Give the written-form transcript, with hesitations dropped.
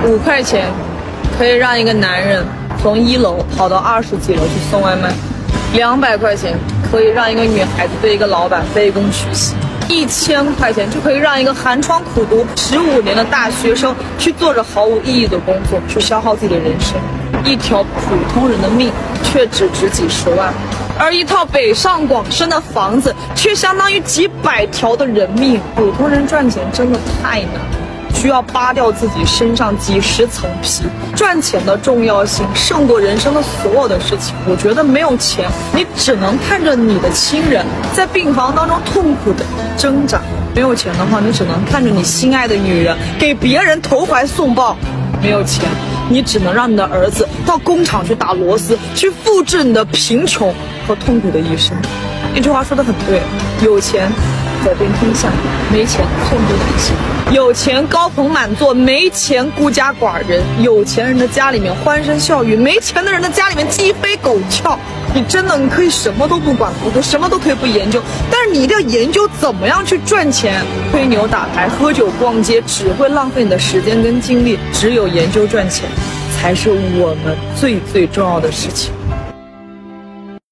5块钱可以让一个男人从1楼跑到20几楼去送外卖，200块钱可以让一个女孩子对一个老板卑躬屈膝，1000块钱就可以让一个寒窗苦读15年的大学生去做着毫无意义的工作，去消耗自己的人生。一条普通人的命却只值几十万，而一套北上广深的房子却相当于几百条的人命。普通人赚钱真的太难了，需要扒掉自己身上几十层皮。赚钱的重要性胜过人生的所有的事情。我觉得没有钱，你只能看着你的亲人在病房当中痛苦的挣扎；没有钱的话，你只能看着你心爱的女人给别人投怀送抱；没有钱，你只能让你的儿子到工厂去打螺丝，去复制你的贫穷和痛苦的一生。那句话说得很对，有钱走遍天下，没钱痛不难行。有钱高朋满座，没钱孤家寡人。有钱人的家里面欢声笑语，没钱的人的家里面鸡飞狗跳。你可以什么都不管，什么都可以不研究，但是你一定要研究怎么样去赚钱。吹牛打牌、喝酒逛街只会浪费你的时间跟精力，只有研究赚钱才是我们最重要的事情。